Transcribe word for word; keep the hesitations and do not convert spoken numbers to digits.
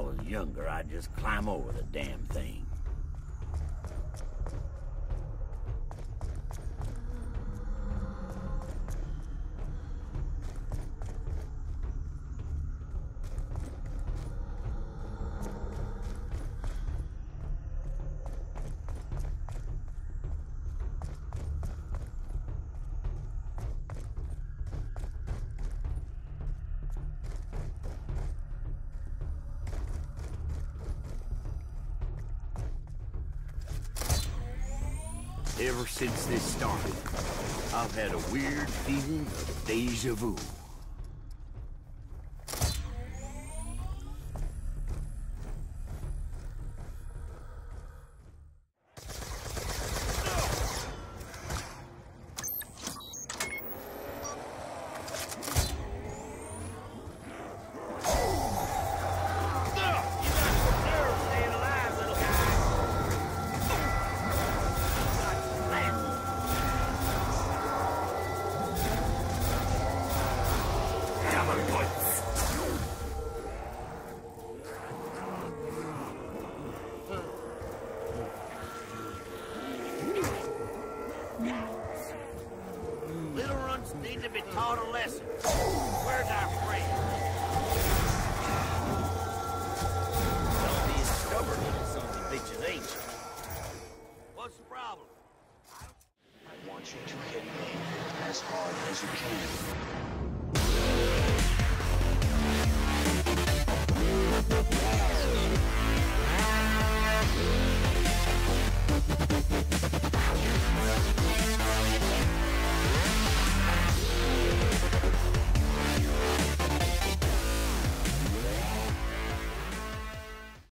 was younger, I'd just climb over the damn thing. Ever since this started, I've had a weird feeling of deja vu. Little runs need to be taught a lesson. Where's our friend? Don't be as stubborn as some of the bitches ain't you? What's the problem? I want you to hit me as hard as you can.